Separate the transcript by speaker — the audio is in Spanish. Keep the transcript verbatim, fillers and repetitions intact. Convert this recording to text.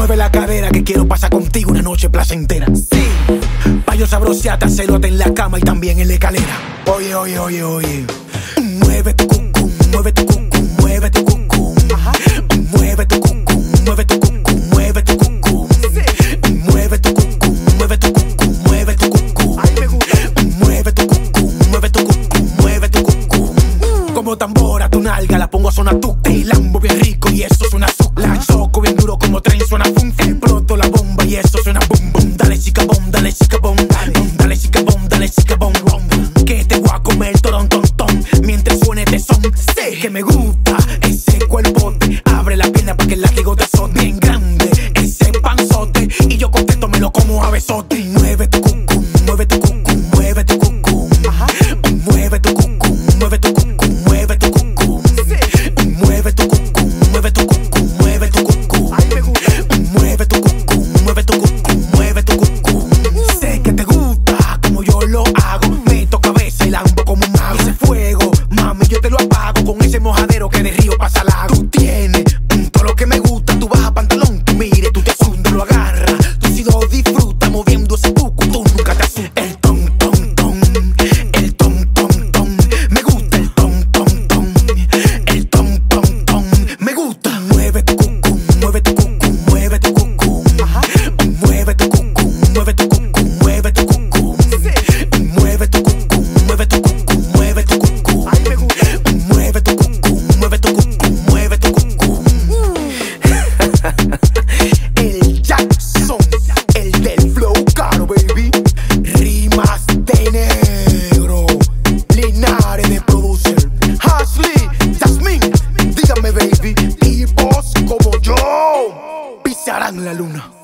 Speaker 1: Mueve la cadera que quiero pasar contigo una noche placentera. Sí, pa' yo sabrosearte, hacelote en la cama y también en la escalera. Oye, oye, oye, oye. Mueve tu cucú, mueve tu cucú, mueve tu cucú. Mueve tu cucú, mueve tu cucú, mueve tu cucú. Mueve tu cucú, mueve tu cucú, mueve tu cucú. Mueve tu cucú, mueve tu cucú, mueve tu cucú. Como tambora tu nalga la pongo a sonar tu. Te lambo bien rico y eso suena azúcar. La choco bien duro como tren suena fum. Exploto la bomba y eso suena boom boom. Dale chica bom, dale chica bom, dale chica bom, dale chica bom. Que te voy a comer todo ton ton mientras suene este son. Sé que me gusta ese cuerpote. Abre la pierna para que el látigo te azote. Bien grande ese panzote y yo contesto me lo como a besote. Mueve tu cucú, mueve tu cucú, mueve tu cucú. Mueve tu cucú, mueve tu cucú, mueve tu cucú. Mueve tu cucú, mueve tu cucú, mueve tu cucú. Mueve tu cucú, mueve tu cucú, mueve tu cucú. Sé que te gusta como yo lo hago. Meto cabeza y lambo como un mago. Ese fuego, mami, yo te lo apago con ese mojadero que de río pasa lago. Tú tienes todo lo que me gusta. Tú bajas pantalón, tú mire, tú te asuntas, lo agarras. Tú si lo disfrutas moviendo ese cucú, tú nunca te asustas. El ton, ton, ton, el ton, ton, ton. Me gusta el ton, ton, ton. El ton, ton, ton. Me gusta. Mueve tu cucú, mueve tu cucú, mueve tu cucú. Mueve tu cucú, mueve tu cucú, mueve tu cucú. Mueve tu cucú, mueve tu cucú, mueve tu cucú. Mueve tu cucú, mueve tu cucú, mueve tu cucú. El Jackson, el del flow caro, baby. Rimas de negro, Linares de producer. Ashley, Jasmine, dígame, baby. Tipos como yo pisarán la luna.